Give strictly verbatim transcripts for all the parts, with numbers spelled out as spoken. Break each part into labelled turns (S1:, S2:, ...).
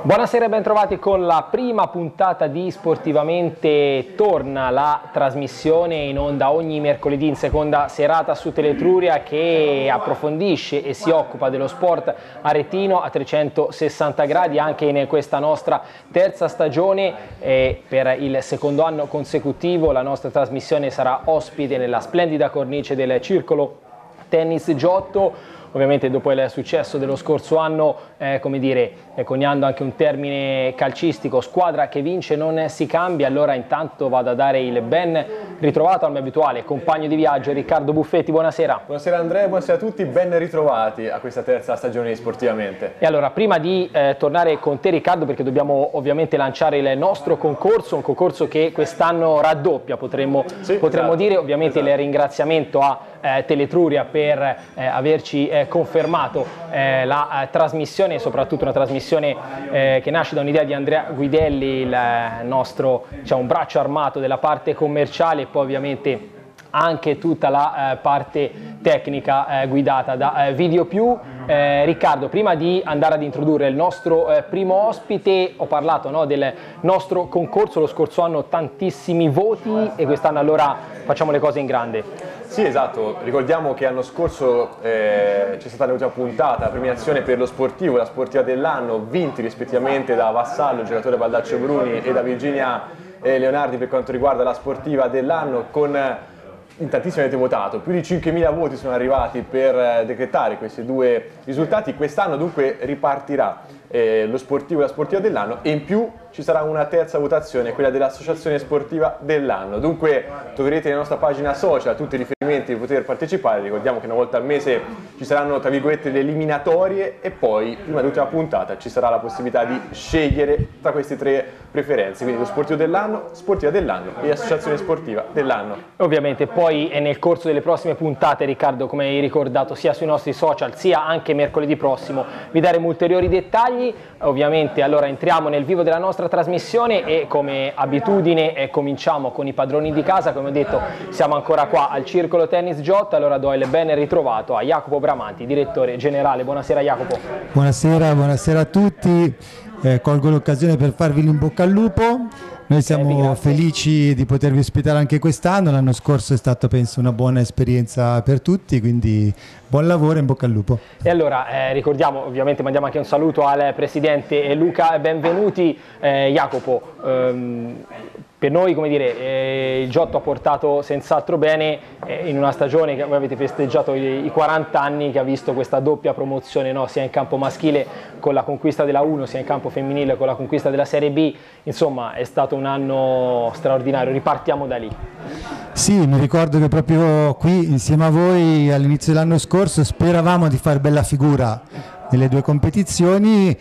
S1: Buonasera e bentrovati con la prima puntata di Sportivamente. Torna la trasmissione in onda ogni mercoledì in seconda serata su Teletruria, che approfondisce e si occupa dello sport aretino a trecentosessanta gradi anche in questa nostra terza stagione. E per il secondo anno consecutivo la nostra trasmissione sarà ospite nella splendida cornice del Circolo Tennis Giotto. Ovviamente dopo il successo dello scorso anno, eh, come dire, eh, coniando anche un termine calcistico, squadra che vince non si cambia. Allora intanto vado a dare il ben ritrovato al mio abituale compagno di viaggio Riccardo Buffetti. Buonasera.
S2: Buonasera Andrea, buonasera a tutti, ben ritrovati a questa terza stagione di Sportivamente.
S1: E allora, prima di eh, tornare con te Riccardo, perché dobbiamo ovviamente lanciare il nostro concorso, un concorso che quest'anno raddoppia, potremmo,
S2: sì,
S1: potremmo
S2: esatto,
S1: dire, ovviamente
S2: esatto.
S1: Il ringraziamento a eh, Teletruria per eh, averci eh, confermato eh, la eh, trasmissione, soprattutto una trasmissione eh, che nasce da un'idea di Andrea Guidelli, il nostro, diciamo, un braccio armato della parte commerciale, e poi ovviamente anche tutta la eh, parte tecnica eh, guidata da eh, Videopiù. Eh, Riccardo, prima di andare ad introdurre il nostro eh, primo ospite, ho parlato, no, del nostro concorso. Lo scorso anno tantissimi voti e quest'anno allora facciamo le cose in grande.
S2: Sì, esatto, ricordiamo che l'anno scorso eh, c'è stata l'ultima puntata, la premiazione per lo sportivo, la sportiva dell'anno, vinti rispettivamente da Vassallo, il giocatore Baldaccio Bruni, e da Virginia eh, Leonardi per quanto riguarda la sportiva dell'anno, con in tantissimi avete votato, più di cinquemila voti sono arrivati per decretare questi due risultati. Quest'anno dunque ripartirà eh, lo sportivo e la sportiva dell'anno, e in più ci sarà una terza votazione, quella dell'associazione sportiva dell'anno. Dunque troverete nella nostra pagina social tutti i riferimenti di poter partecipare. Ricordiamo che una volta al mese ci saranno, tra virgolette, le eliminatorie, e poi prima dell'ultima puntata ci sarà la possibilità di scegliere tra queste tre preferenze, quindi lo sportivo dell'anno, sportiva dell'anno e associazione sportiva dell'anno.
S1: Ovviamente poi e nel corso delle prossime puntate, Riccardo, come hai ricordato, sia sui nostri social sia anche mercoledì prossimo, vi daremo ulteriori dettagli. Ovviamente allora entriamo nel vivo della nostra trasmissione e, come abitudine, eh, cominciamo con i padroni di casa. Come ho detto, siamo ancora qua al Circolo Tennis Giotto. Allora do il ben ritrovato a Jacopo Bramanti, direttore generale. Buonasera Jacopo.
S3: Buonasera, buonasera a tutti. Eh, colgo l'occasione per farvi l'in bocca al lupo. Noi siamo
S1: eh,
S3: felici di potervi ospitare anche quest'anno. L'anno scorso è stato, penso, una buona esperienza per tutti, quindi buon lavoro e in bocca al lupo.
S1: E allora eh, ricordiamo, ovviamente mandiamo anche un saluto al presidente Luca Benvenuti. eh, Jacopo, ehm, per noi, come dire, eh, il Giotto ha portato senz'altro bene eh, in una stagione che voi avete festeggiato i, i quaranta anni, che ha visto questa doppia promozione, no? Sia in campo maschile con la conquista della uno, sia in campo femminile con la conquista della Serie B. Insomma, è stato un anno straordinario. Ripartiamo da lì.
S3: Sì, mi ricordo che proprio qui insieme a voi all'inizio dell'anno scorso speravamo di fare bella figura nelle due competizioni,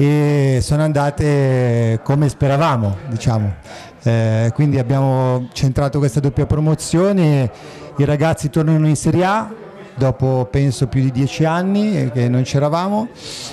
S3: e sono andate come speravamo, diciamo. Eh, quindi abbiamo centrato questa doppia promozione. I ragazzi tornano in Serie A dopo, penso, più di dieci anni che non c'eravamo,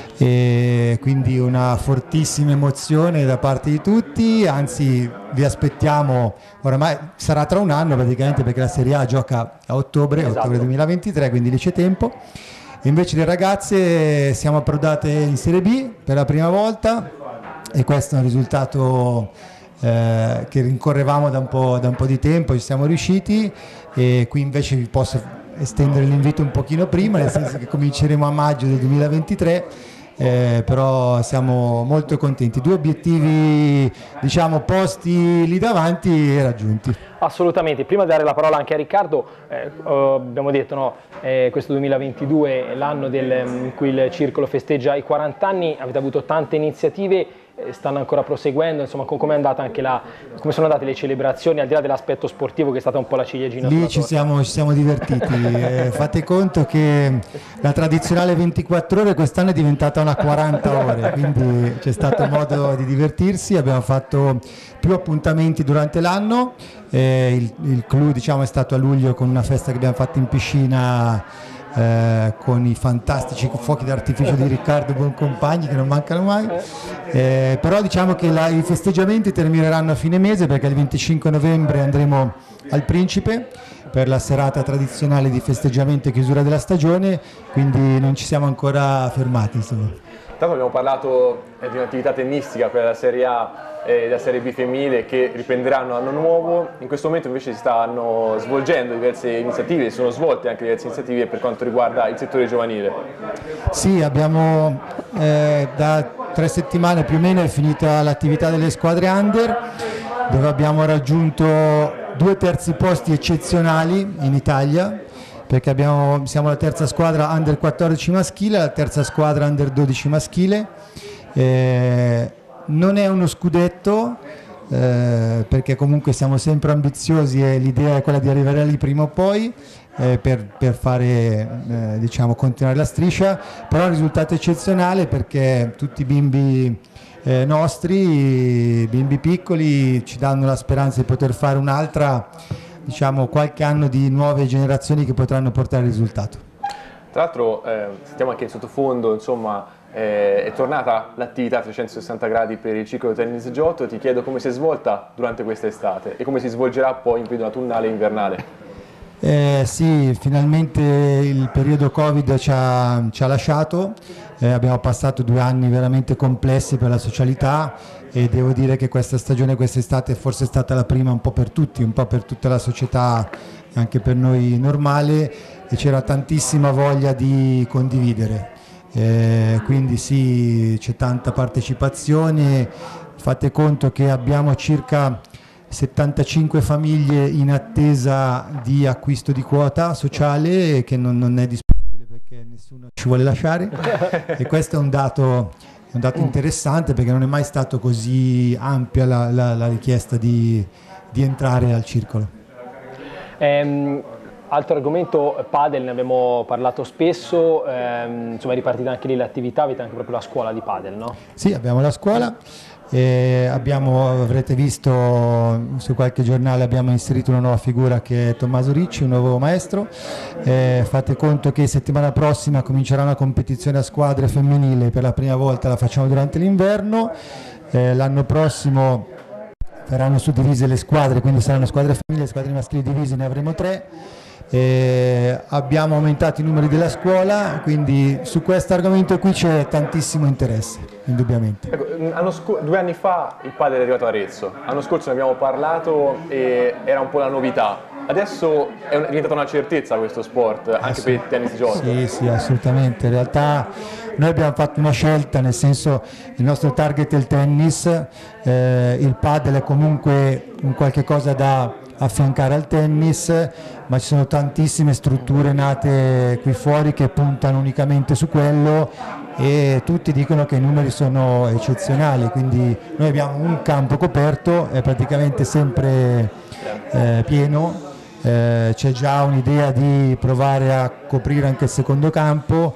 S3: e quindi una fortissima emozione da parte di tutti. Anzi, vi aspettiamo, oramai sarà tra un anno praticamente, perché la Serie A gioca a ottobre,
S1: esatto.
S3: ottobre duemilaventitré, quindi lì c'è tempo. E invece le ragazze siamo approdate in Serie B per la prima volta, e questo è un risultato eh, che rincorrevamo da un po', da un po' di tempo. Ci siamo riusciti, e qui invece vi posso estendere l'invito un pochino prima, nel senso che cominceremo a maggio del duemilaventitré. Eh, però siamo molto contenti, due obiettivi, diciamo, posti lì davanti e raggiunti.
S1: Assolutamente. Prima di dare la parola anche a Riccardo, eh, abbiamo detto, no, eh, questo duemilaventidue è l'anno in cui il Circolo festeggia i quaranta anni, avete avuto tante iniziative, eh, stanno ancora proseguendo. Insomma, come è andata anche la, come sono andate le celebrazioni, al di là dell'aspetto sportivo che è stata un po' la ciliegina
S3: lì
S1: sulla
S3: ci
S1: torta?
S3: siamo, ci siamo divertiti. eh, fate conto che la tradizionale ventiquattro ore quest'anno è diventata una quaranta ore, quindi c'è stato modo di divertirsi. Abbiamo fatto più appuntamenti durante l'anno. Eh, il, il clou, diciamo, è stato a luglio con una festa che abbiamo fatto in piscina, eh, con i fantastici fuochi d'artificio di Riccardo Boncompagni, che non mancano mai. Eh, però diciamo che la, i festeggiamenti termineranno a fine mese, perché il venticinque novembre andremo al Principe per la serata tradizionale di festeggiamento e chiusura della stagione, quindi non ci siamo ancora fermati, insomma.
S2: Tanto abbiamo parlato eh, di un'attività tennistica, quella della Serie A e della Serie B femminile, che riprenderanno l'anno nuovo. In questo momento invece si stanno svolgendo diverse iniziative, si sono svolte anche diverse iniziative per quanto riguarda il settore giovanile.
S3: Sì, abbiamo eh, da tre settimane più o meno è finita l'attività delle squadre under, dove abbiamo raggiunto due terzi posti eccezionali in Italia, perché abbiamo, siamo la terza squadra under quattordici maschile, la terza squadra under dodici maschile. Eh, non è uno scudetto, eh, perché comunque siamo sempre ambiziosi e l'idea è quella di arrivare lì prima o poi, eh, per, per fare, eh, diciamo, continuare la striscia, però è un risultato eccezionale perché tutti i bimbi eh, nostri, bimbi piccoli, ci danno la speranza di poter fare un'altra, diciamo, qualche anno di nuove generazioni che potranno portare il risultato.
S2: Tra l'altro eh, sentiamo anche in sottofondo, insomma, eh, è tornata l'attività a trecentosessanta gradi per il ciclo tennis Giotto. Ti chiedo come si è svolta durante questa estate e come si svolgerà poi in periodo autunnale e invernale.
S3: Eh, sì, finalmente il periodo Covid ci ha, ci ha lasciato, eh, abbiamo passato due anni veramente complessi per la socialità e devo dire che questa stagione, quest'estate forse è stata la prima un po' per tutti, un po' per tutta la società, anche per noi normale, e c'era tantissima voglia di condividere, eh, quindi sì, c'è tanta partecipazione. Fate conto che abbiamo circa settantacinque famiglie in attesa di acquisto di quota sociale che non, non è disponibile perché nessuno ci vuole lasciare e questo è un dato, è un dato interessante perché non è mai stato così ampia la, la, la richiesta di, di entrare al circolo.
S1: Ehm, altro argomento, padel, ne abbiamo parlato spesso, ehm, insomma è ripartita anche lì l'attività, avete anche proprio la scuola di padel, no?
S3: Sì, abbiamo la scuola. E abbiamo, avrete visto su qualche giornale, abbiamo inserito una nuova figura che è Tommaso Ricci, un nuovo maestro. Eh, fate conto che settimana prossima comincerà una competizione a squadre femminile, per la prima volta la facciamo durante l'inverno, eh, l'anno prossimo verranno suddivise le squadre, quindi saranno squadre femminili e squadre maschili divise, ne avremo tre. Eh, abbiamo aumentato i numeri della scuola, quindi su questo argomento qui c'è tantissimo interesse, indubbiamente.
S2: Ecco, due anni fa il padel è arrivato a Arezzo, l'anno scorso ne abbiamo parlato e era un po' la novità, adesso è diventata una certezza questo sport anche per il tennis Giotto.
S3: Sì, sì, assolutamente. In realtà noi abbiamo fatto una scelta, nel senso il nostro target è il tennis, eh, il padel è comunque un qualche cosa da affiancare al tennis, ma ci sono tantissime strutture nate qui fuori che puntano unicamente su quello e tutti dicono che i numeri sono eccezionali, quindi noi abbiamo un campo coperto, è praticamente sempre eh, pieno, eh, c'è già un'idea di provare a coprire anche il secondo campo,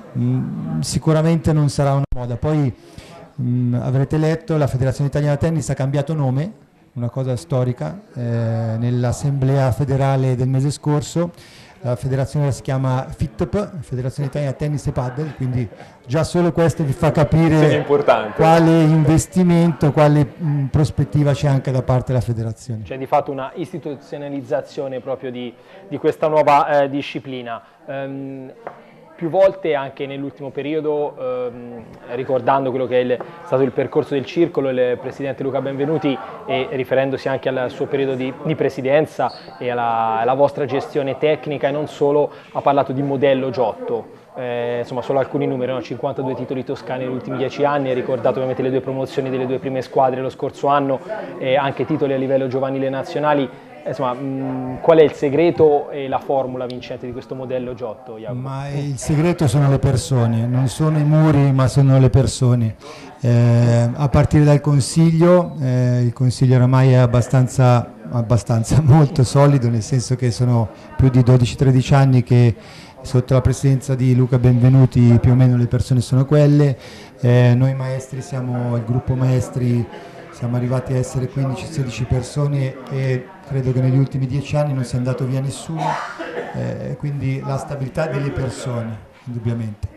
S3: mm, sicuramente non sarà una moda. Poi mm, avrete letto, la Federazione Italiana Tennis ha cambiato nome, una cosa storica, eh, nell'assemblea federale del mese scorso la federazione si chiama F I T P, Federazione Italiana Tennis e Padel, quindi già solo questo vi fa capire quale investimento, quale mh, prospettiva c'è anche da parte della federazione.
S1: C'è di fatto una istituzionalizzazione proprio di, di questa nuova eh, disciplina. Um, Più volte anche nell'ultimo periodo, ehm, ricordando quello che è il, stato il percorso del circolo, il presidente Luca Benvenuti, e riferendosi anche al suo periodo di, di presidenza e alla, alla vostra gestione tecnica e non solo, ha parlato di modello Giotto. Eh, insomma, solo alcuni numeri, no? cinquantadue titoli toscani negli ultimi dieci anni, ha ricordato ovviamente le due promozioni delle due prime squadre lo scorso anno e anche titoli a livello giovanile nazionali. Insomma, mh, qual è il segreto e la formula vincente di questo modello Giotto, Jacopo?
S3: Ma il segreto sono le persone, non sono i muri ma sono le persone. Eh, a partire dal consiglio, eh, il consiglio oramai è abbastanza, abbastanza molto solido, nel senso che sono più di dodici tredici anni che sotto la presidenza di Luca Benvenuti più o meno le persone sono quelle. Eh, noi maestri siamo, il gruppo maestri, siamo arrivati a essere quindici sedici persone e credo che negli ultimi dieci anni non sia andato via nessuno, eh, quindi la stabilità delle persone, indubbiamente.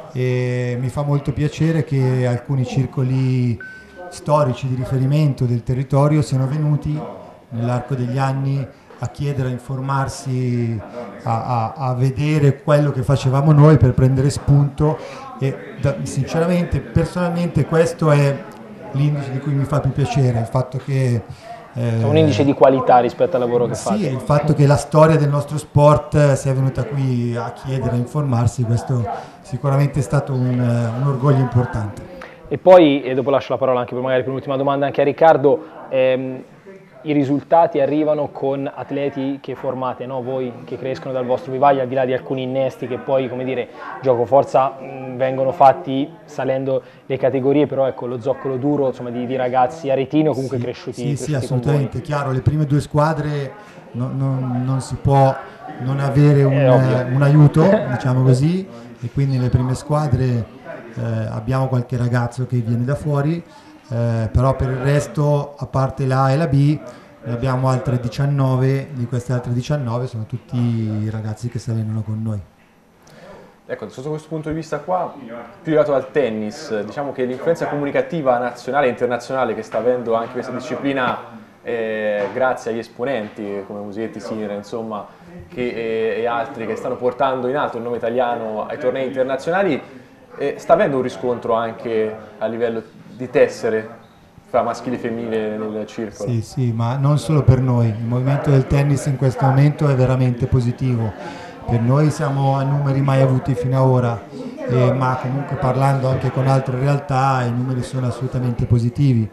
S3: E mi fa molto piacere che alcuni circoli storici di riferimento del territorio siano venuti nell'arco degli anni a chiedere, a informarsi, a, a, a vedere quello che facevamo noi per prendere spunto e da, sinceramente, personalmente questo è l'indice di cui mi fa più piacere, il fatto che
S1: è un indice di qualità rispetto al lavoro che
S3: sì,
S1: fate.
S3: Sì, il fatto che la storia del nostro sport sia venuta qui a chiedere, a informarsi, questo sicuramente è stato un, un orgoglio importante.
S1: E poi, e dopo lascio la parola anche per magari per un'ultima domanda anche a Riccardo, ehm, i risultati arrivano con atleti che formate, no? Voi che crescono dal vostro vivaio, al di là di alcuni innesti che poi, come dire, gioco forza mh, vengono fatti salendo le categorie, però ecco, lo zoccolo duro, insomma, di, di ragazzi aretini o comunque
S3: sì,
S1: cresciuti.
S3: Sì,
S1: cresciuti
S3: sì, assolutamente, chiaro, le prime due squadre no, no, non si può non avere un, un aiuto, diciamo così, e quindi nelle prime squadre eh, abbiamo qualche ragazzo che viene da fuori, Eh, però per il resto, a parte la A e la B, ne abbiamo altre diciannove, di queste altre diciannove sono tutti i ragazzi che si allenano con noi.
S2: Ecco, sotto questo punto di vista qua, più legato al tennis, diciamo che l'influenza comunicativa nazionale e internazionale che sta avendo anche questa disciplina, eh, grazie agli esponenti come Musetti, Sinera, insomma, che, eh, e altri che stanno portando in alto il nome italiano ai tornei internazionali, eh, sta avendo un riscontro anche a livello di tessere fra maschile e femminile nel circolo.
S3: Sì, sì, ma non solo per noi, il movimento del tennis in questo momento è veramente positivo. Per noi siamo a numeri mai avuti fino ad ora, eh, ma comunque parlando anche con altre realtà i numeri sono assolutamente positivi.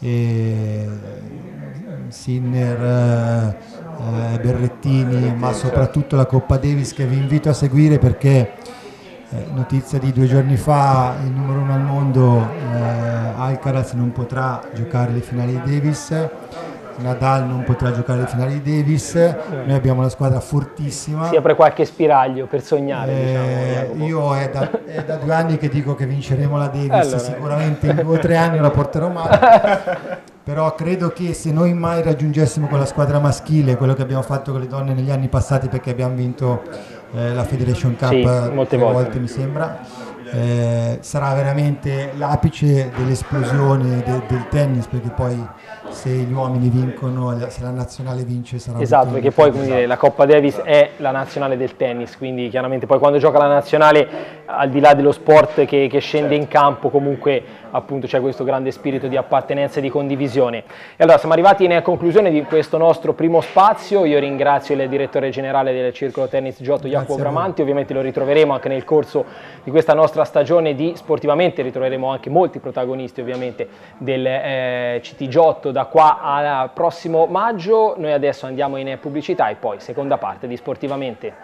S3: E Sinner, eh, Berrettini, ma soprattutto la Coppa Davis che vi invito a seguire perché Eh, notizia di due giorni fa, il numero uno al mondo, eh, Alcaraz non potrà giocare le finali di Davis, Nadal non potrà giocare le finali di Davis, noi abbiamo una squadra fortissima.
S1: Si apre qualche spiraglio per sognare.
S3: Eh,
S1: diciamo,
S3: io è da, è da due anni che dico che vinceremo la Davis,
S1: allora,
S3: sicuramente in due o tre anni la porterò male. Però credo che se noi mai raggiungessimo con la squadra maschile quello che abbiamo fatto con le donne negli anni passati, perché abbiamo vinto eh, la Federation Cup
S1: sì,
S3: tre
S1: molte
S3: volte,
S1: volte
S3: mi sembra, eh, sarà veramente l'apice dell'esplosione de, del tennis, perché poi se gli uomini vincono, se la nazionale vince sarà
S1: esatto, perché poi come dire, la Coppa Davis è la nazionale del tennis, quindi chiaramente poi quando gioca la nazionale, al di là dello sport che, che scende in campo, comunque appunto c'è questo grande spirito di appartenenza e di condivisione. E allora siamo arrivati in conclusione di questo nostro primo spazio. Io ringrazio il direttore generale del Circolo Tennis Giotto, Jacopo Bramanti. Ovviamente lo ritroveremo anche nel corso di questa nostra stagione di Sportivamente, ritroveremo anche molti protagonisti ovviamente del eh, C T Giotto da qua al prossimo maggio. Noi adesso andiamo in pubblicità e poi seconda parte di Sportivamente.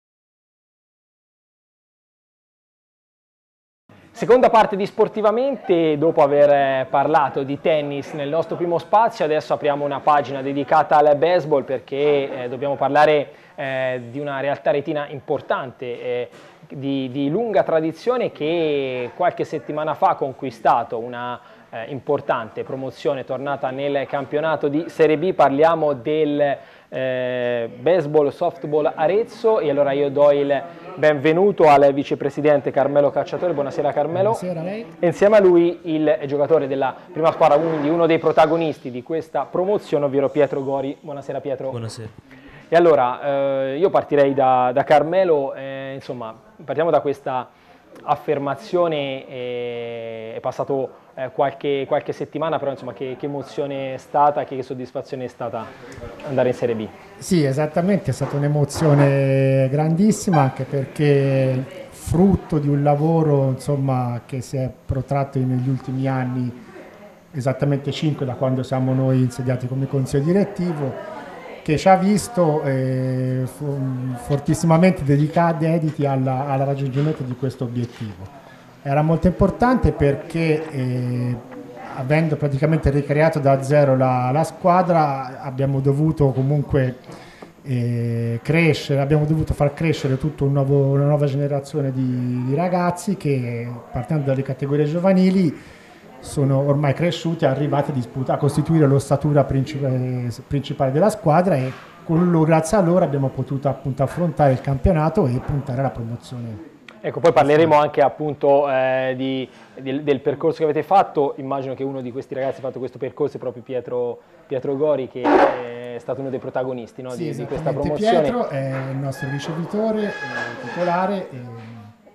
S1: Seconda parte di Sportivamente, dopo aver parlato di tennis nel nostro primo spazio, adesso apriamo una pagina dedicata al baseball perché eh, dobbiamo parlare eh, di una realtà retina importante, eh, di, di lunga tradizione che qualche settimana fa ha conquistato una eh, importante promozione tornata nel campionato di Serie B. Parliamo del eh, baseball softball Arezzo e allora io do il benvenuto al vicepresidente Carmelo Cacciatore. Buonasera Carmelo.
S4: Buonasera a lei.
S1: E insieme a lui il giocatore della prima squadra, quindi uno dei protagonisti di questa promozione, ovvero Pietro Gori. Buonasera Pietro.
S4: Buonasera.
S1: E allora eh, io partirei da, da Carmelo, eh, insomma partiamo da questa affermazione, eh, è passato eh, qualche, qualche settimana, però insomma che, che emozione è stata, che, che soddisfazione è stata andare in Serie B?
S4: Sì, esattamente, è stata un'emozione grandissima anche perché frutto di un lavoro insomma, che si è protratto negli ultimi anni, esattamente cinque da quando siamo noi insediati come consiglio direttivo, che ci ha visto eh, fortissimamente dedicati, dediti alla, al raggiungimento di questo obiettivo. Era molto importante perché eh, avendo praticamente ricreato da zero la, la squadra abbiamo dovuto comunque eh, crescere, abbiamo dovuto far crescere tutta un nuovo, una nuova generazione di, di ragazzi che partendo dalle categorie giovanili sono ormai cresciuti, arrivati a, disputa, a costituire l'ossatura principale, principale della squadra e con loro, grazie a loro abbiamo potuto appunto affrontare il campionato e puntare alla promozione.
S1: Ecco, poi parleremo anche appunto eh, di, di, del percorso che avete fatto. Immagino che uno di questi ragazzi ha fatto questo percorso è proprio Pietro, Pietro Gori, che è stato uno dei protagonisti, no,
S4: sì,
S1: di, di questa promozione.
S4: Pietro è il nostro ricevitore, titolare. E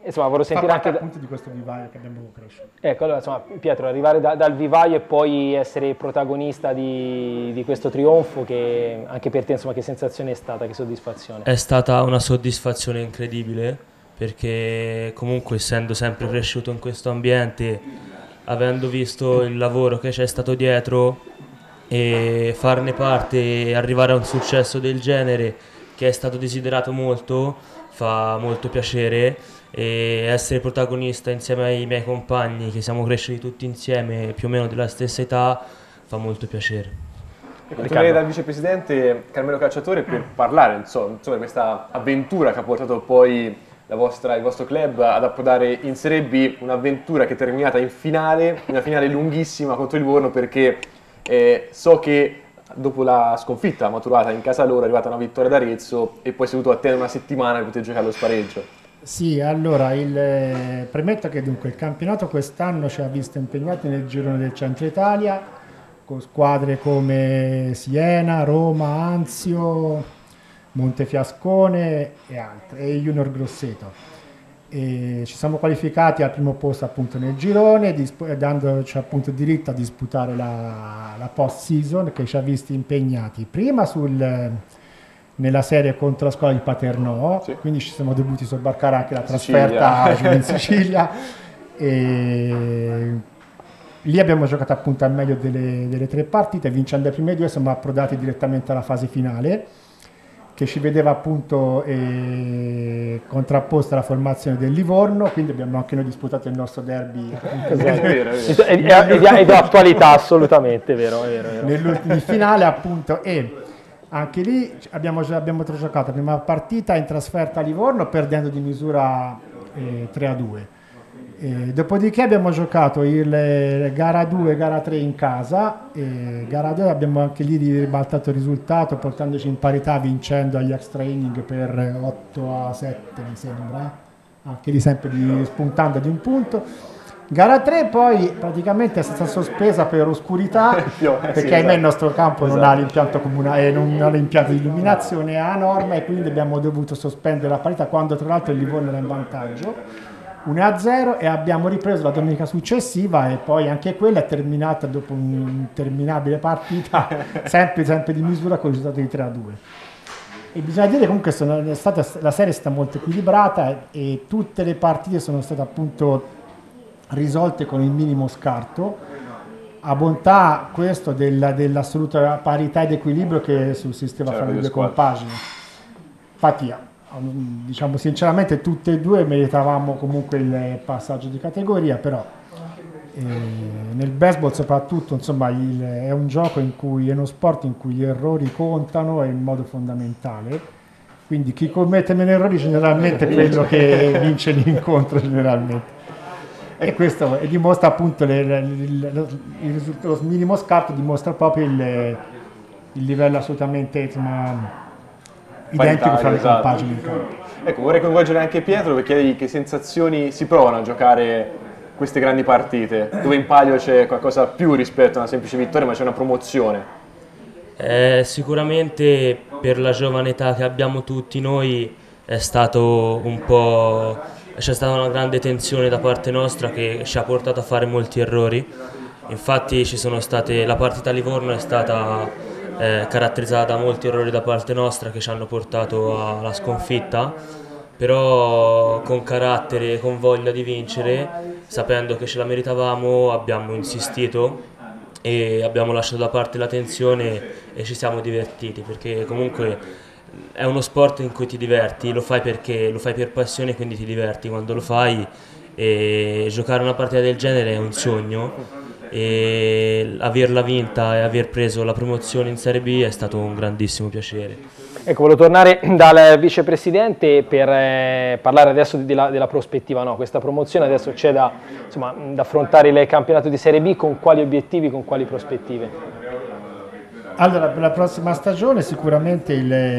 S1: insomma, vorrei sentire
S4: Fa
S1: anche
S4: parte
S1: da...
S4: appunto di questo vivaio che abbiamo cresciuto.
S1: Ecco, allora, insomma, Pietro, arrivare da, dal vivaio e poi essere protagonista di, di questo trionfo, che anche per te, insomma, che sensazione è stata, che soddisfazione?
S5: È stata una soddisfazione incredibile, perché comunque essendo sempre cresciuto in questo ambiente, avendo visto il lavoro che c'è stato dietro e farne parte e arrivare a un successo del genere che è stato desiderato molto, fa molto piacere, e essere protagonista insieme ai miei compagni che siamo cresciuti tutti insieme più o meno della stessa età fa molto piacere.
S2: Tornerei dal vicepresidente Carmelo Cacciatore per parlare insomma, insomma, di questa avventura che ha portato poi la vostra, il vostro club ad approdare in Serie B, un'avventura che è terminata in finale, una finale lunghissima contro il Livorno, perché eh, so che dopo la sconfitta maturata in casa loro è arrivata una vittoria d'Arezzo e poi si è dovuto attendere una settimana per poter giocare allo spareggio.
S4: Sì, allora il, eh, premetto che dunque il campionato quest'anno ci ha visto impegnati nel girone del Centro Italia con squadre come Siena, Roma, Anzio, Montefiascone e altre, e Junior Grosseto. E ci siamo qualificati al primo posto appunto nel girone, dandoci appunto diritto a disputare la, la post-season, che ci ha visti impegnati prima sul, nella serie contro la scuola di Paternò, sì. Quindi ci siamo dovuti sobbarcare anche la trasferta giù in Sicilia. E lì abbiamo giocato appunto al meglio delle, delle tre partite, vincendo le prime due siamo approdati direttamente alla fase finale, che ci vedeva appunto eh, contrapposta alla formazione del Livorno, quindi abbiamo anche noi disputato il nostro derby.
S1: Esatto. È, vero, è, vero. È, è, è di attualità, assolutamente, è vero, è vero, è vero.
S4: Nell'ultima finale appunto, e anche lì abbiamo, abbiamo giocato la prima partita in trasferta a Livorno perdendo di misura eh, tre a due. E dopodiché abbiamo giocato il eh, gara due e gara tre in casa, e gara due abbiamo anche lì ribaltato il risultato portandoci in parità, vincendo agli extra inning per otto a sette mi sembra, anche lì sempre di, spuntando di un punto. Gara tre poi praticamente è stata sospesa per oscurità, perché sì, ahimè il nostro campo esatto. non ha l'impianto comunale, non ha l'impianto di illuminazione a norma, e quindi abbiamo dovuto sospendere la parità quando tra l'altro il Livorno era in vantaggio uno a zero, e abbiamo ripreso la domenica successiva, e poi anche quella è terminata dopo un'interminabile partita sempre, sempre di misura con il risultato di tre a due. E bisogna dire comunque sono, è stata, la serie è stata molto equilibrata e tutte le partite sono state appunto risolte con il minimo scarto, a bontà questo della, dell'assoluta parità ed equilibrio che sussisteva fra le due compagini. Infatti diciamo sinceramente tutte e due meritavamo comunque il passaggio di categoria, però eh, nel baseball soprattutto insomma il, è un gioco in cui è uno sport in cui gli errori contano in modo fondamentale, quindi chi commette meno errori generalmente è quello che vince l'incontro generalmente, e questo e dimostra appunto le, le, le, le, il, lo minimo scarto dimostra proprio il, il livello assolutamente insomma identico fra le esatto. compagini in campo.
S2: Ecco, vorrei coinvolgere anche Pietro per chiedergli che sensazioni si provano a giocare queste grandi partite, dove in palio c'è qualcosa più rispetto a una semplice vittoria, ma c'è una promozione.
S5: Eh, sicuramente per la giovane età che abbiamo tutti noi è stato un po', c'è stata una grande tensione da parte nostra che ci ha portato a fare molti errori. Infatti ci sono state, la partita a Livorno è stata Eh, caratterizzata da molti errori da parte nostra che ci hanno portato alla sconfitta, però con carattere e con voglia di vincere, sapendo che ce la meritavamo, abbiamo insistito e abbiamo lasciato da parte la tensione e ci siamo divertiti, perché comunque è uno sport in cui ti diverti, lo fai perché lo fai per passione, quindi ti diverti quando lo fai, e giocare una partita del genere è un sogno, e averla vinta e aver preso la promozione in Serie B è stato un grandissimo piacere.
S1: Ecco, volevo tornare dal vicepresidente per eh, parlare adesso della, della prospettiva, no? Questa promozione adesso c'è da, insomma, da affrontare il campionato di Serie B, con quali obiettivi, con quali prospettive?
S4: Allora, per la prossima stagione sicuramente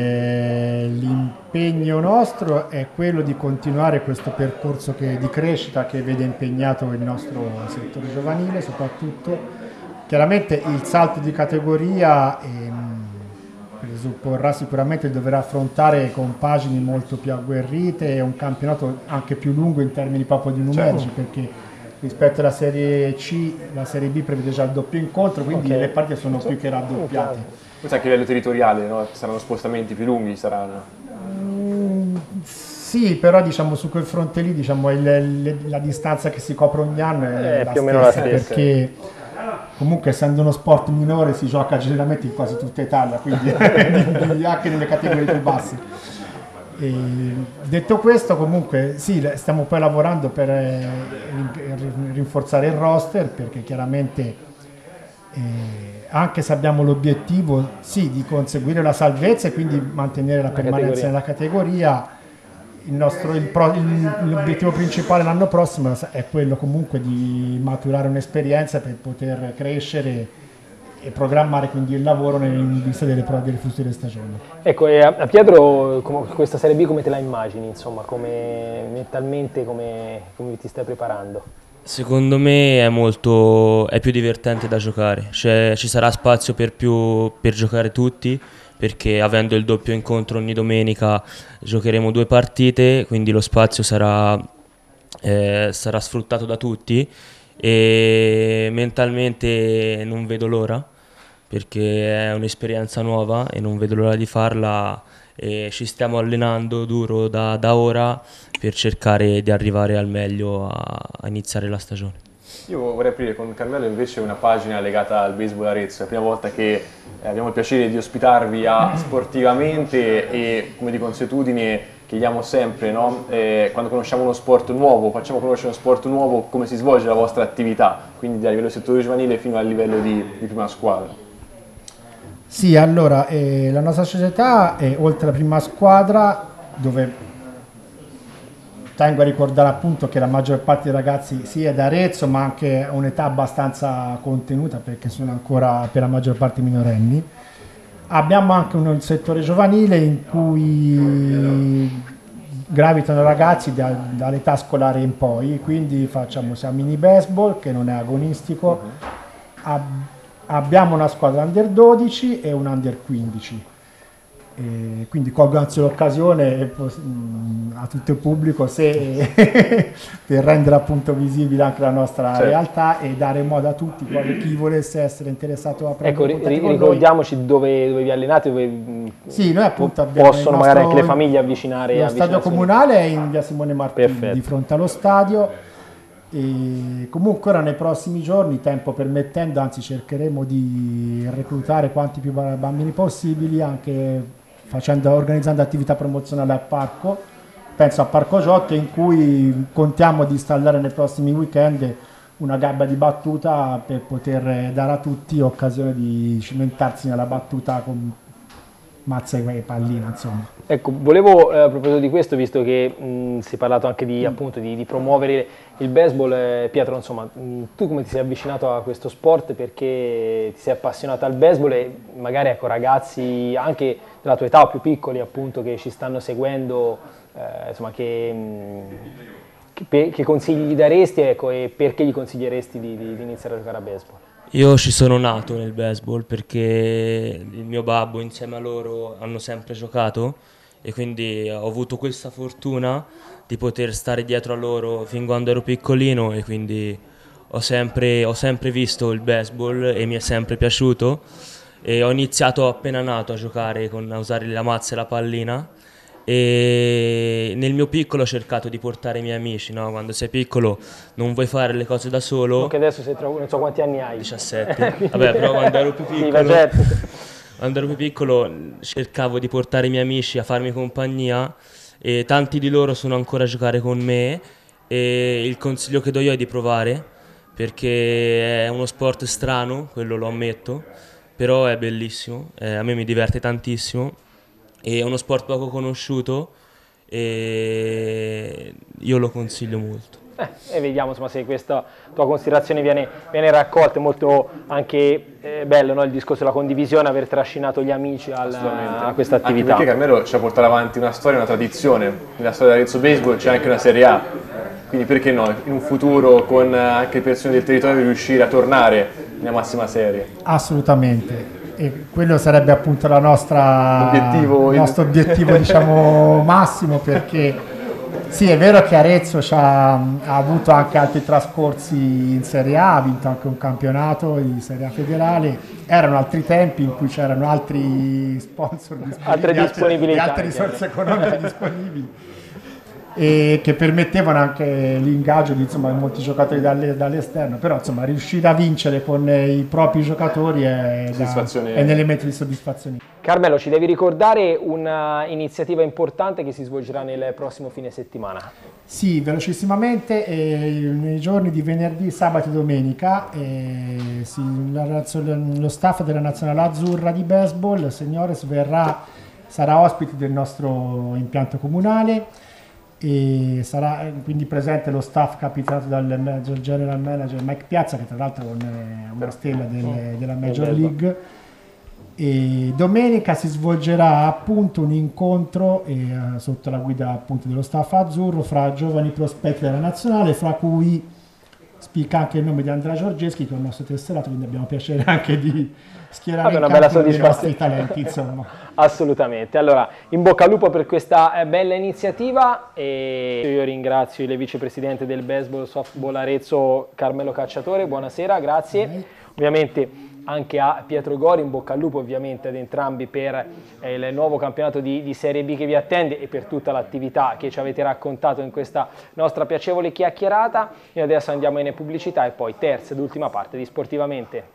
S4: l'impegno nostro è quello di continuare questo percorso che, di crescita che vede impegnato il nostro settore giovanile soprattutto. Chiaramente il salto di categoria ehm, presupporrà sicuramente di dover affrontare compagini molto più agguerrite e un campionato anche più lungo in termini proprio di numerici, certo. Perché rispetto alla Serie C, la Serie B prevede già il doppio incontro, quindi okay. Le partite sono più che raddoppiate.
S2: Forse anche a livello territoriale, no? Saranno spostamenti più lunghi? Saranno...
S4: Mm, sì, però diciamo su quel fronte lì diciamo, il, le, la distanza che si copre ogni anno è, è più o meno la stessa, perché comunque essendo uno sport minore si gioca generalmente in quasi tutta Italia, quindi anche nelle categorie più basse. E detto questo, comunque sì, stiamo poi lavorando per eh, rinforzare il roster, perché chiaramente eh, anche se abbiamo l'obiettivo sì, di conseguire la salvezza e quindi mantenere la, la permanenza categoria. Nella categoria, il nostro, il pro, il, l'obiettivo principale l'anno prossimo è quello comunque di maturare un'esperienza per poter crescere e programmare quindi il lavoro in vista delle, delle future stagioni.
S1: Ecco, e a Pietro questa Serie B come te la immagini, insomma, come mentalmente come, come ti stai preparando?
S5: Secondo me è molto è più divertente da giocare, cioè ci sarà spazio per, più, per giocare tutti, perché avendo il doppio incontro ogni domenica giocheremo due partite, quindi lo spazio sarà, eh, sarà sfruttato da tutti e mentalmente non vedo l'ora, perché è un'esperienza nuova e non vedo l'ora di farla e ci stiamo allenando duro da, da ora per cercare di arrivare al meglio a, a iniziare la stagione.
S2: Io vorrei aprire con Carmelo invece una pagina legata al baseball Arezzo, è la prima volta che eh, abbiamo il piacere di ospitarvi a Sportivamente e come di consuetudine chiediamo sempre, no? eh, quando conosciamo uno sport nuovo, facciamo conoscere uno sport nuovo, come si svolge la vostra attività, quindi da livello settore giovanile fino al livello di, di prima squadra.
S4: Sì, allora eh, la nostra società è oltre alla prima squadra, dove tengo a ricordare appunto che la maggior parte dei ragazzi sì è da Arezzo, ma anche a un'età abbastanza contenuta perché sono ancora per la maggior parte minorenni. Abbiamo anche un settore giovanile in cui gravitano ragazzi da, dall'età scolare in poi, quindi facciamo sia mini baseball che non è agonistico, Ab- abbiamo una squadra under dodici e un under quindici. E quindi colgo anzi l'occasione a tutto il pubblico se, per rendere appunto visibile anche la nostra certo. realtà e dare modo a tutti, chi volesse essere interessato a prendere
S1: ecco, ri- ricordiamoci dove, dove vi allenate, dove
S4: sì, noi appunto abbiamo
S1: possono magari anche le famiglie avvicinare.
S4: Lo stadio comunale è in via Simone Martini, perfetto. Di fronte allo stadio. E comunque ora nei prossimi giorni, tempo permettendo, anzi cercheremo di reclutare quanti più bambini possibili, anche facendo, organizzando attività promozionali al parco, penso a Parco Giotto, in cui contiamo di installare nei prossimi weekend una gabbia di battuta per poter dare a tutti occasione di cimentarsi nella battuta con mazza e pallina, insomma.
S1: Ecco, volevo eh, a proposito di questo, visto che mh, si è parlato anche di, appunto, di, di promuovere il baseball, eh, Pietro, insomma, mh, tu come ti sei avvicinato a questo sport, perché ti sei appassionato al baseball e magari ecco, ragazzi anche della tua età o più piccoli appunto che ci stanno seguendo, eh, insomma, che, mh, che, che consigli gli daresti ecco, e perché gli consiglieresti di, di, di iniziare a giocare a baseball?
S5: Io ci sono nato nel baseball perché il mio babbo insieme a loro hanno sempre giocato e quindi ho avuto questa fortuna di poter stare dietro a loro fin quando ero piccolino e quindi ho sempre, ho sempre visto il baseball e mi è sempre piaciuto e ho iniziato appena nato a giocare, con, a usare la mazza e la pallina e nel mio piccolo ho cercato di portare i miei amici, no? Quando sei piccolo non vuoi fare le cose da solo.
S1: Anche adesso sei tra, non so quanti anni hai.
S5: diciassette. Vabbè, però quando ero più piccolo,
S1: sì, certo.
S5: quando ero più piccolo cercavo di portare i miei amici a farmi compagnia e tanti di loro sono ancora a giocare con me e il consiglio che do io è di provare perché è uno sport strano, quello lo ammetto, però è bellissimo, eh, a me mi diverte tantissimo. È uno sport poco conosciuto e io lo consiglio molto.
S1: Eh, e vediamo insomma, se questa tua considerazione viene, viene raccolta. È molto anche eh, bello, no? Il discorso della condivisione, aver trascinato gli amici alla, a questa attività.
S2: Anche perché Carmelo ci ha portato avanti una storia, una tradizione. Nella storia dell'Arezzo Baseball c'è anche una Serie A, quindi perché no, in un futuro con anche persone del territorio riuscire a tornare nella massima serie?
S4: Assolutamente. e quello sarebbe appunto la nostra,
S2: Obiettivo
S4: il nostro obiettivo diciamo massimo, perché sì, è vero che Arezzo ha, ha avuto anche altri trascorsi in Serie A, ha vinto anche un campionato di Serie A federale, erano altri tempi in cui c'erano altri sponsor disponibili,
S1: altre disponibilità,
S4: altre, altre risorse economiche disponibili, e che permettevano anche l'ingaggio di insomma, molti giocatori dalle, dall'esterno, però insomma riuscire a vincere con i propri giocatori è, da, è un elemento di soddisfazione.
S1: Carmelo, ci devi ricordare un'iniziativa importante che si svolgerà nel prossimo fine settimana?
S4: Sì, velocissimamente, eh, nei giorni di venerdì, sabato e domenica eh, sì, la, lo staff della Nazionale Azzurra di baseball, Signores, verrà, sarà ospite del nostro impianto comunale, e sarà quindi presente lo staff capitato dal general manager Mike Piazza, che tra l'altro è una stella del, della Major League. E domenica si svolgerà appunto un incontro eh, sotto la guida appunto dello staff azzurro fra giovani prospetti della nazionale, fra cui spicca anche il nome di Andrea Giorgeschi, che è il nostro tesserato, quindi abbiamo piacere anche di schierare
S1: una
S4: in
S1: bella
S4: campo i nostri
S1: soddisfazione.
S4: talenti, insomma.
S1: Assolutamente. Allora, in bocca al lupo per questa eh, bella iniziativa, e io ringrazio il vicepresidente del baseball softball Arezzo, Carmelo Cacciatore. Buonasera, grazie.
S4: Okay.
S1: Ovviamente anche a Pietro Gori, in bocca al lupo ovviamente ad entrambi per eh, il nuovo campionato di, di Serie B che vi attende e per tutta l'attività che ci avete raccontato in questa nostra piacevole chiacchierata. Noi adesso andiamo in pubblicità e poi terza ed ultima parte di Sportivamente.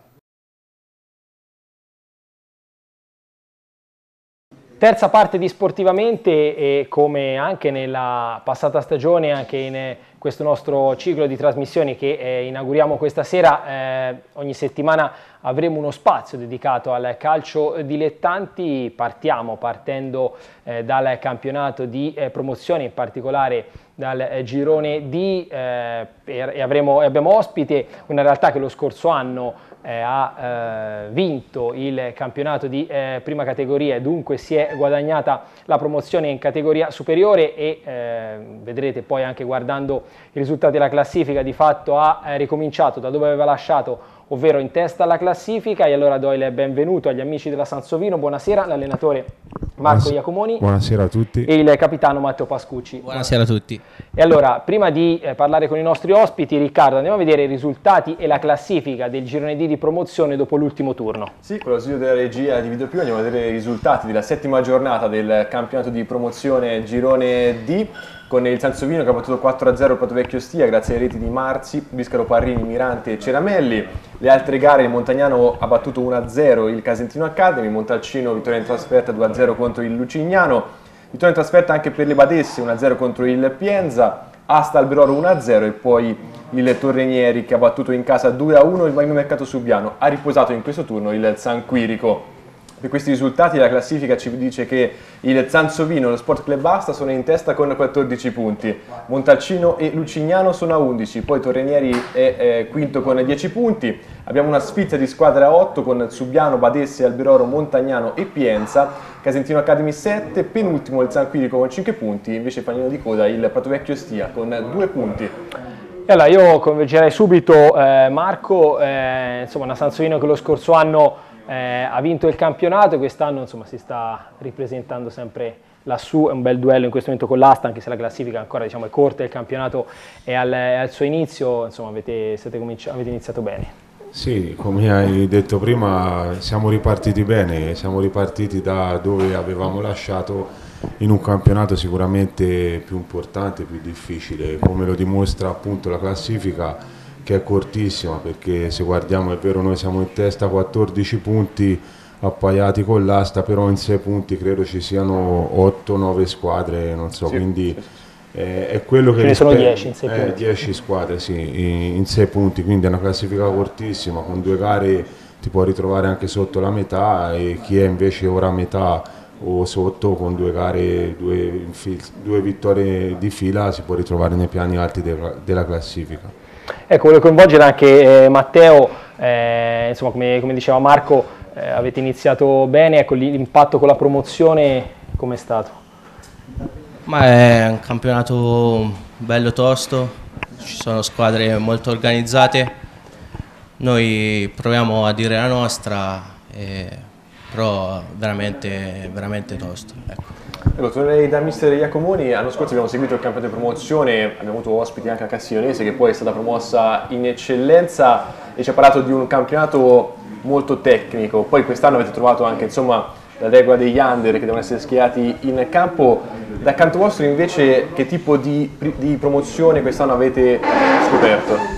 S1: Terza parte di Sportivamente, e come anche nella passata stagione, anche in questo nostro ciclo di trasmissioni che eh, inauguriamo questa sera, eh, ogni settimana avremo uno spazio dedicato al calcio dilettanti. Partiamo partendo eh, dal campionato di eh, promozione, in particolare dal eh, girone D, eh, e, avremo, e abbiamo ospite una realtà che lo scorso anno Eh, ha eh, vinto il campionato di eh, prima categoria e dunque si è guadagnata la promozione in categoria superiore, e eh, vedrete poi anche guardando i risultati della classifica di fatto ha eh, ricominciato da dove aveva lasciato, ovvero in testa alla classifica. E allora do il benvenuto agli amici della Sansovino. Buonasera, l'allenatore Marco
S6: Buonasera.
S1: Iacomoni.
S6: Buonasera a tutti.
S1: E il capitano Matteo Pascucci.
S7: Buonasera a tutti.
S1: E allora, prima di eh, parlare con i nostri ospiti, Riccardo, andiamo a vedere i risultati e la classifica del girone D di promozione dopo l'ultimo turno.
S2: Sì, con l'ausilio della regia di Video Più andiamo a vedere i risultati della settima giornata del campionato di promozione girone D, con il Sansovino che ha battuto quattro a zero il Pratovecchio Stia grazie alle reti di Marzi, Biscaro Parrini, Mirante e Ceramelli. Le altre gare, il Montagnano ha battuto uno a zero il Casentino Academy, Montalcino vittoria in trasferta due a zero contro il Lucignano, vittoria in trasferta anche per le Badesse uno a zero contro il Pienza, Asta Alberoro uno a zero, e poi il Torrenieri che ha battuto in casa due a uno il Magno Mercato Subiano. Ha riposato in questo turno il San Quirico. Per questi risultati la classifica ci dice che il Sansovino e lo Sport Club Asta sono in testa con quattordici punti, Montalcino e Lucignano sono a undici, poi Torrenieri è eh, quinto con dieci punti. Abbiamo una sfilza di squadre a otto con Subiano, Badesse, Alberoro, Montagnano e Pienza, Casentino Academy sette, penultimo il San Quirico con cinque punti, invece fanino di coda il Pratovecchio Stia con due punti.
S1: E allora io convergerei subito eh, Marco, eh, insomma una Sansovino che lo scorso anno Eh, ha vinto il campionato e quest'anno insomma si sta ripresentando sempre lassù. È un bel duello in questo momento con l'Asta, anche se la classifica ancora diciamo, è corta, il campionato è al, è al suo inizio, insomma avete, siete avete iniziato bene.
S6: Sì, come hai detto prima siamo ripartiti bene, siamo ripartiti da dove avevamo lasciato in un campionato sicuramente più importante, più difficile, come lo dimostra appunto la classifica, che è cortissima, perché se guardiamo è vero noi siamo in testa quattordici punti appaiati con l'Asta, però in sei punti credo ci siano otto nove squadre, non so, sì, quindi eh, è quello che
S1: ce ne sono dieci in sei
S6: eh,
S1: punti.
S6: dieci squadre sì, in sei punti, quindi è una classifica cortissima, con due gare ti puoi ritrovare anche sotto la metà, e chi è invece ora a metà o sotto con due gare, due, due vittorie di fila si può ritrovare nei piani alti della, della classifica.
S1: Ecco, voglio coinvolgere anche eh, Matteo, eh, insomma come, come diceva Marco, eh, avete iniziato bene, ecco l'impatto con la promozione com'è stato?
S7: Ma è un campionato bello tosto, ci sono squadre molto organizzate, noi proviamo a dire la nostra e, però veramente, veramente tosto. Ecco.
S2: Ecco, tornerei da mister Iacomoni. L'anno scorso abbiamo seguito il campionato di promozione, abbiamo avuto ospiti anche a Castiglionese che poi è stata promossa in eccellenza e ci ha parlato di un campionato molto tecnico. Poi quest'anno avete trovato anche insomma la regola degli under che devono essere schierati in campo. Da canto vostro invece che tipo di, di promozione quest'anno avete scoperto?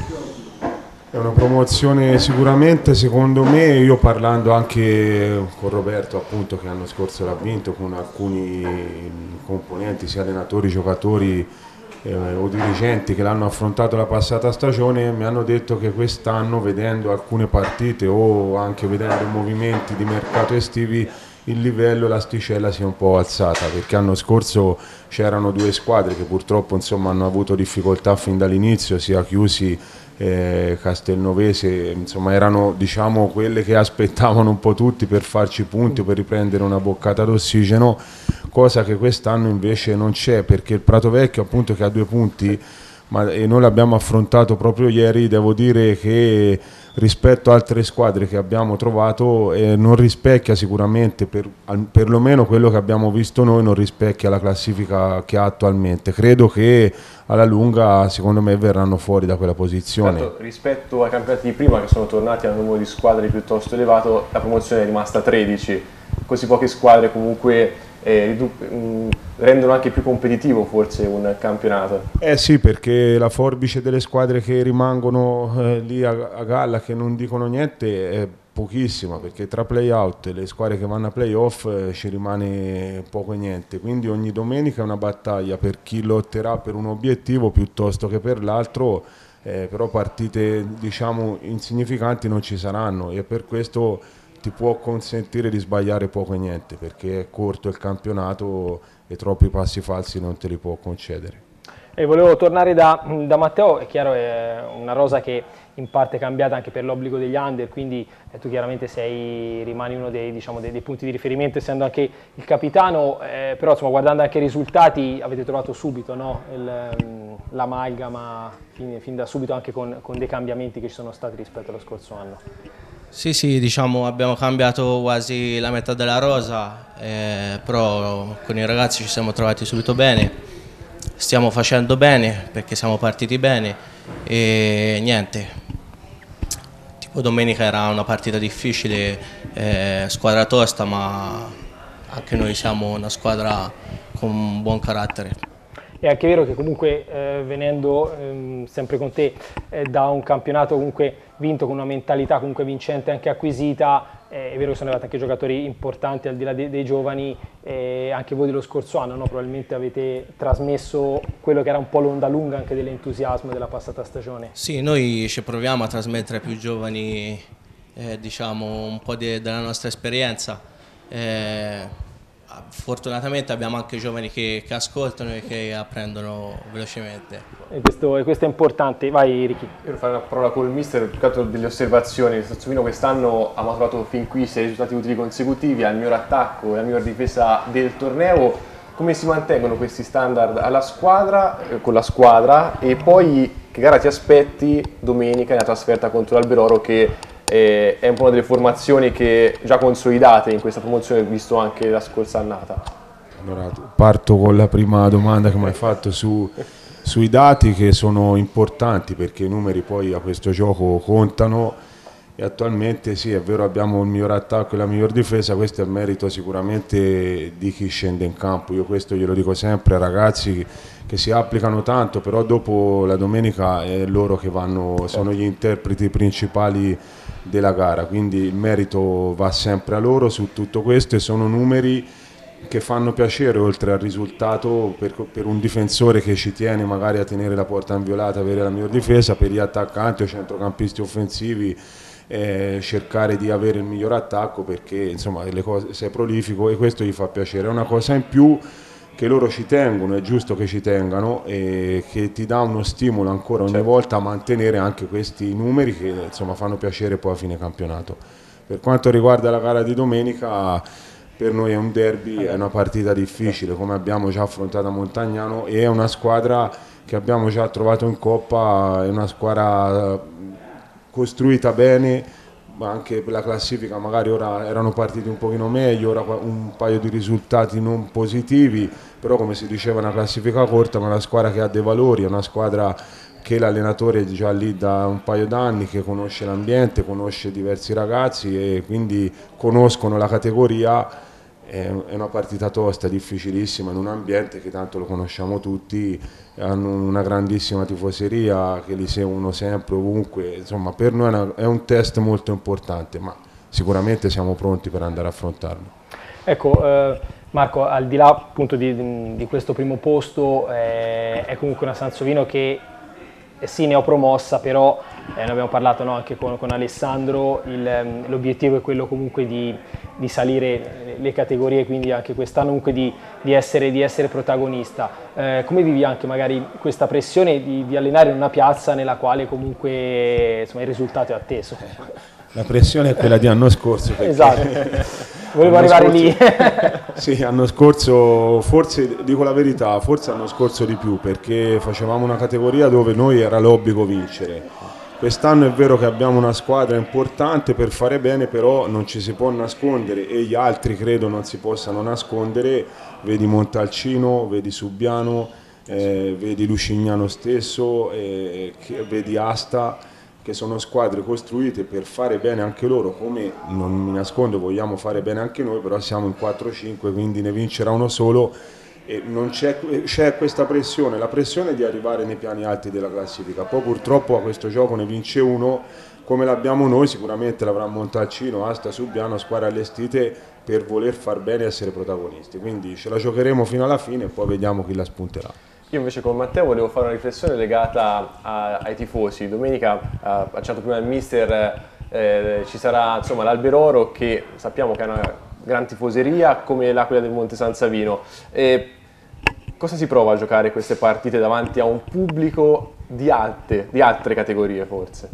S6: È una promozione sicuramente, secondo me, io parlando anche con Roberto appunto che l'anno scorso l'ha vinto, con alcuni componenti, sia allenatori, giocatori eh, o dirigenti che l'hanno affrontato la passata stagione, mi hanno detto che quest'anno, vedendo alcune partite o anche vedendo i movimenti di mercato estivi, il livello, l'asticella si è un po' alzata, perché l'anno scorso c'erano due squadre che purtroppo insomma hanno avuto difficoltà fin dall'inizio, sia Chiusi Eh, Castelnovese, insomma erano diciamo quelle che aspettavano un po' tutti per farci punti o per riprendere una boccata d'ossigeno, cosa che quest'anno invece non c'è, perché il Prato Vecchio appunto che ha due punti, ma, e noi l'abbiamo affrontato proprio ieri, devo dire che rispetto a altre squadre che abbiamo trovato eh, non rispecchia sicuramente, per, perlomeno quello che abbiamo visto noi non rispecchia la classifica che ha attualmente. Credo che alla lunga secondo me verranno fuori da quella posizione.
S2: Certo, rispetto ai campionati di prima che sono tornati a un numero di squadre piuttosto elevato, la promozione è rimasta tredici, così poche squadre comunque eh, rendono anche più competitivo forse un campionato.
S6: Eh sì, perché la forbice delle squadre che rimangono eh, lì a, a galla, che non dicono niente, è pochissima, perché tra play-out e le squadre che vanno a play-off eh, ci rimane poco e niente, quindi ogni domenica è una battaglia per chi lotterà per un obiettivo piuttosto che per l'altro, eh, però partite diciamo insignificanti non ci saranno e per questo ti può consentire di sbagliare poco e niente, perché è corto il campionato e troppi passi falsi non te li può concedere.
S1: E volevo tornare da, da Matteo, è chiaro è una rosa che in parte è cambiata anche per l'obbligo degli under, quindi eh, tu chiaramente sei, rimani uno dei, diciamo, dei, dei punti di riferimento essendo anche il capitano, eh, però insomma, guardando anche i risultati avete trovato subito no? l'amalgama fin, fin da subito anche con, con dei cambiamenti che ci sono stati rispetto allo scorso anno.
S7: Sì, sì, diciamo abbiamo cambiato quasi la metà della rosa, eh, però con i ragazzi ci siamo trovati subito bene. Stiamo facendo bene perché siamo partiti bene e niente, tipo domenica era una partita difficile, eh, squadra tosta, ma anche noi siamo una squadra con un buon carattere.
S1: È anche vero che comunque eh, venendo ehm, sempre con te eh, da un campionato comunque vinto con una mentalità comunque vincente anche acquisita, eh, è vero che sono arrivati anche giocatori importanti al di là dei, dei giovani, eh, anche voi dello scorso anno no? Probabilmente avete trasmesso quello che era un po' l'onda lunga anche dell'entusiasmo della passata stagione.
S7: Sì, noi ci proviamo a trasmettere ai più giovani eh, diciamo un po' de, della nostra esperienza. Eh, Fortunatamente abbiamo anche giovani che, che ascoltano e che apprendono velocemente.
S1: E questo, e questo è importante. Vai Ricky.
S2: Io devo fare una parola col mister, più che altro delle osservazioni. Il Sassomino quest'anno ha maturato fin qui sei risultati utili consecutivi, ha il miglior attacco e la miglior difesa del torneo. Come si mantengono questi standard alla squadra, eh, con la squadra e poi che gara ti aspetti domenica nella trasferta contro l'Alberoro che è un po' una delle formazioni che già consolidate in questa promozione, visto anche la scorsa annata.
S6: Allora, parto con la prima domanda che mi hai fatto su, sui dati che sono importanti perché i numeri poi a questo gioco contano e attualmente sì è vero abbiamo il miglior attacco e la miglior difesa, questo è merito sicuramente di chi scende in campo, io questo glielo dico sempre ai ragazzi che si applicano tanto, però dopo la domenica è loro che vanno, sono gli interpreti principali della gara, quindi il merito va sempre a loro su tutto questo e sono numeri che fanno piacere oltre al risultato per, per un difensore che ci tiene magari a tenere la porta inviolata, avere la miglior difesa, per gli attaccanti o centrocampisti offensivi eh, cercare di avere il miglior attacco perché insomma le cose, sei prolifico e questo gli fa piacere, è una cosa in più che loro ci tengono, è giusto che ci tengano e che ti dà uno stimolo ancora ogni certo. volta a mantenere anche questi numeri che insomma fanno piacere poi a fine campionato. Per quanto riguarda la gara di domenica, per noi è un derby, è una partita difficile come abbiamo già affrontato a Montagnano e è una squadra che abbiamo già trovato in Coppa, è una squadra costruita bene, ma anche per la classifica magari ora erano partiti un pochino meglio, ora un paio di risultati non positivi, però come si diceva è una classifica corta, ma è una squadra che ha dei valori, è una squadra che l'allenatore è già lì da un paio d'anni, che conosce l'ambiente, conosce diversi ragazzi e quindi conoscono la categoria. È una partita tosta, difficilissima, in un ambiente che tanto lo conosciamo tutti, hanno una grandissima tifoseria che li seguono sempre, ovunque, insomma per noi è, una, è un test molto importante, ma sicuramente siamo pronti per andare a affrontarlo.
S1: Ecco, eh, Marco, al di là appunto di, di questo primo posto, eh, è comunque una Sansovino che eh, sì, neopromossa, però eh, ne abbiamo parlato, no, anche con, con Alessandro, l'obiettivo è quello comunque di, di salire le categorie, quindi anche quest'anno comunque di, di, essere, di essere protagonista. Eh, come vivi anche magari questa pressione di, di allenare in una piazza nella quale comunque insomma, il risultato è atteso?
S6: La pressione è quella di anno scorso.
S1: Esatto, volevo arrivare
S6: scorso,
S1: lì.
S6: Sì, l'anno scorso, forse, dico la verità, forse l'anno scorso di più, perché facevamo una categoria dove noi era l'obbligo vincere. Quest'anno è vero che abbiamo una squadra importante per fare bene, però non ci si può nascondere e gli altri credo non si possano nascondere, vedi Montalcino, vedi Subiano, eh, vedi Lucignano stesso, eh, vedi Asta, che sono squadre costruite per fare bene anche loro, come non mi nascondo vogliamo fare bene anche noi, però siamo in quattro cinque, quindi ne vincerà uno solo. E non c'è, c'è questa pressione, la pressione di arrivare nei piani alti della classifica, poi purtroppo a questo gioco ne vince uno, come l'abbiamo noi sicuramente l'avrà Montalcino, Asta, Subiano, squadre allestite per voler far bene e essere protagonisti, quindi ce la giocheremo fino alla fine e poi vediamo chi la spunterà.
S2: Io invece con Matteo volevo fare una riflessione legata a, ai tifosi. Domenica, ha accennato prima il mister, eh, ci sarà insomma l'Alberoro che sappiamo che è una gran tifoseria come l'Aquila del Monte San Savino. E cosa si prova a giocare queste partite davanti a un pubblico di, alte, di altre categorie forse?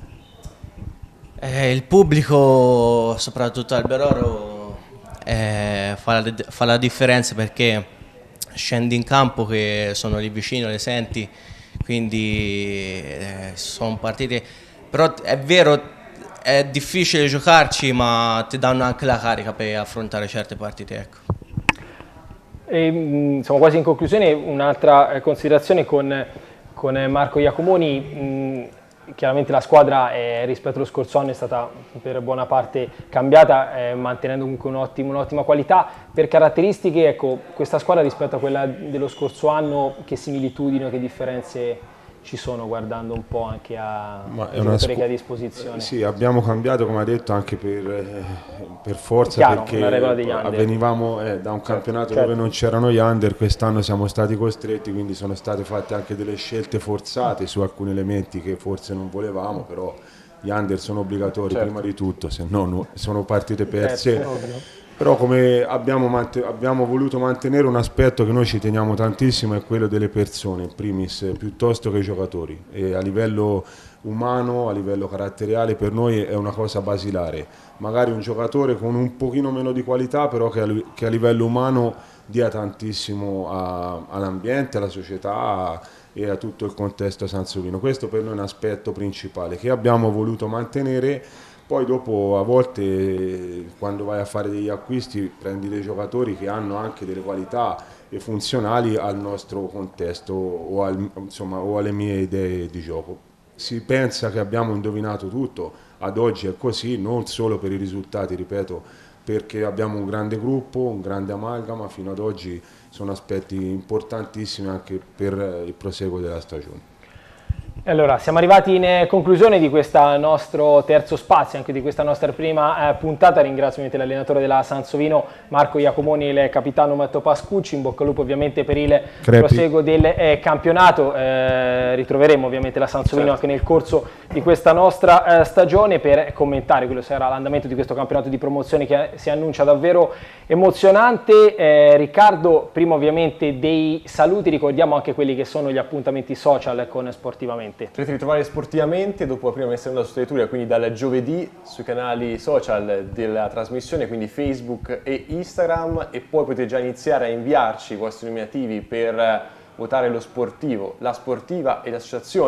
S7: Eh, il pubblico, soprattutto Alberoro, eh, fa, la, fa la differenza perché scendi in campo che sono lì vicino, le senti, quindi eh, sono partite, però è vero è difficile giocarci, ma ti danno anche la carica per affrontare certe partite, ecco.
S1: E, siamo quasi in conclusione, un'altra considerazione con, con Marco Iacomoni. Mh, chiaramente la squadra eh, rispetto allo scorso anno è stata per buona parte cambiata, eh, mantenendo comunque un'ottima, un'ottima qualità. Per caratteristiche, ecco, questa squadra rispetto a quella dello scorso anno, che similitudini o che differenze ci sono, guardando un po' anche a giocatori che ha a disposizione?
S6: Sì, abbiamo cambiato, come ha detto, anche per, eh, per forza,
S1: chiaro,
S6: perché
S1: una regola degli under.
S6: venivamo eh, da un campionato certo, dove non c'erano gli under, quest'anno siamo stati costretti, quindi sono state fatte anche delle scelte forzate su alcuni elementi che forse non volevamo, però gli under sono obbligatori certo, prima di tutto, se no sono partite perse. Certo, però come abbiamo, abbiamo voluto mantenere un aspetto che noi ci teniamo tantissimo, è quello delle persone, in primis, piuttosto che i giocatori. E a livello umano, a livello caratteriale, per noi è una cosa basilare. Magari un giocatore con un pochino meno di qualità, però che a, che a livello umano dia tantissimo all'ambiente, alla società e a tutto il contesto sansovino. Questo per noi è un aspetto principale che abbiamo voluto mantenere. Poi dopo a volte quando vai a fare degli acquisti prendi dei giocatori che hanno anche delle qualità e funzionali al nostro contesto o, al, insomma, o alle mie idee di gioco. Si pensa che abbiamo indovinato tutto, ad oggi è così, non solo per i risultati, ripeto, perché abbiamo un grande gruppo, un grande amalgama, fino ad oggi sono aspetti importantissimi anche per il proseguo della stagione.
S1: Allora, siamo arrivati in conclusione di questo nostro terzo spazio, anche di questa nostra prima eh, puntata. Ringrazio l'allenatore della Sansovino Marco Iacomoni e il capitano Matteo Pascucci. In bocca al lupo ovviamente per il Crepi. proseguo del eh, campionato. Eh, ritroveremo ovviamente la Sansovino certo, anche nel corso di questa nostra eh, stagione per commentare quello che sarà l'andamento di questo campionato di promozione che si annuncia davvero emozionante. Eh, Riccardo, prima ovviamente dei saluti, ricordiamo anche quelli che sono gli appuntamenti social con Sportivamente.
S2: Potete ritrovare Sportivamente dopo la prima messa in onda su Teletoria, quindi dal giovedì sui canali social della trasmissione, quindi Facebook e Instagram, e poi potete già iniziare a inviarci i vostri nominativi per votare lo sportivo, la sportiva e l'associazione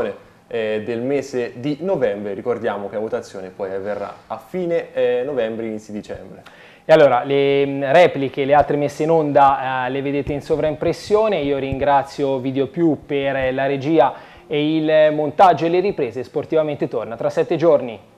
S2: eh, del mese di novembre. Ricordiamo che la votazione poi avverrà a fine eh, novembre, inizi dicembre.
S1: E allora, le repliche, le altre messe in onda eh, le vedete in sovraimpressione. Io ringrazio Videopiù per la regia e il montaggio e le riprese. Sportivamente torna tra sette giorni.